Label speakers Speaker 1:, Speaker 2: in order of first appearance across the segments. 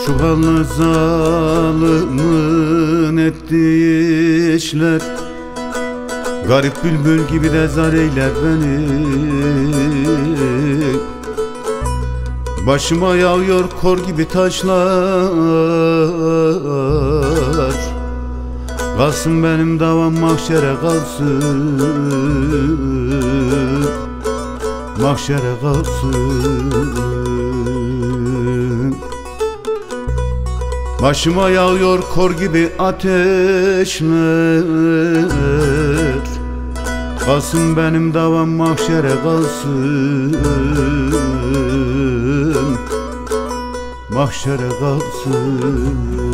Speaker 1: Şu hallı zalimin ettiği işler garip bülbül gibi de zar eyler beni. Başıma yağıyor kor gibi taşlar. Kalsın benim davam mahşere kalsın, mahşere kalsın. Başıma yağıyor kor gibi ateşler. Kalsın benim davam mahşere kalsın, mahşere kalsın.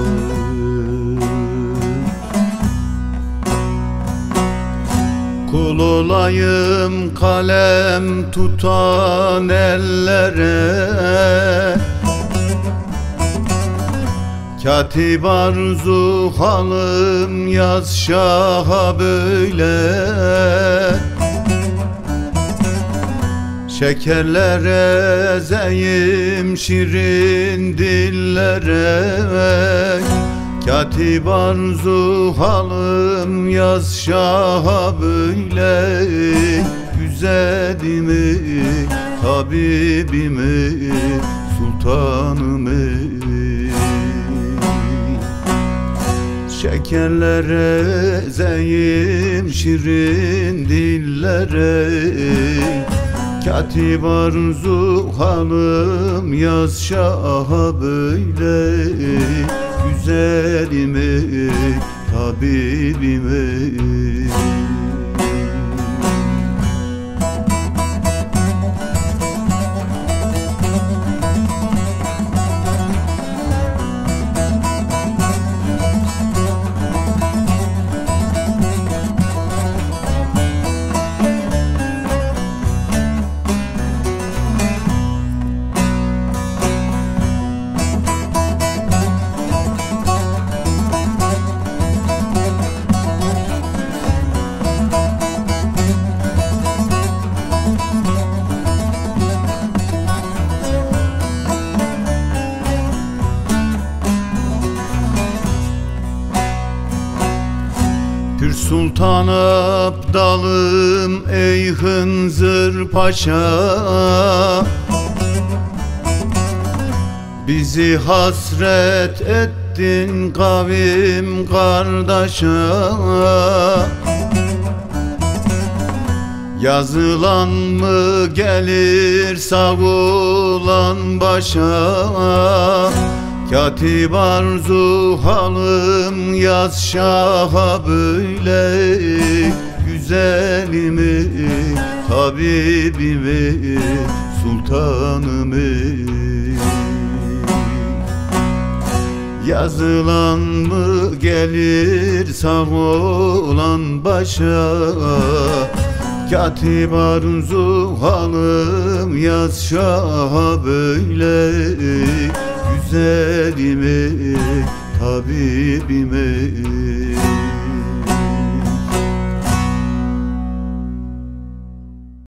Speaker 1: Kul olayım kalem tutan ellere, katip arzu halım yaz şaha böyle. Şekerlere ezeyim şirin dillere, katip arzu halım yaz şaha böyle. Güzelimi, tabibimi, sultanımı. Şekerlere ezeyim şirin dillere, katip arzu halım yaz şaha böyle. Güzelimi, tabibimi. Pür Sultan Abdalım ey Hınzır Paşa, bizi hasret ettin kavim kardeşa. Yazılan mı gelir sağ olan başa, katip arzu halım yaz şaha böyle. Güzelimi, tabibimi, sultanımı. Yazılan mı gelir sağ olan başa, katip arzu halım yaz şaha böyle. Güzelimi, tabibimi.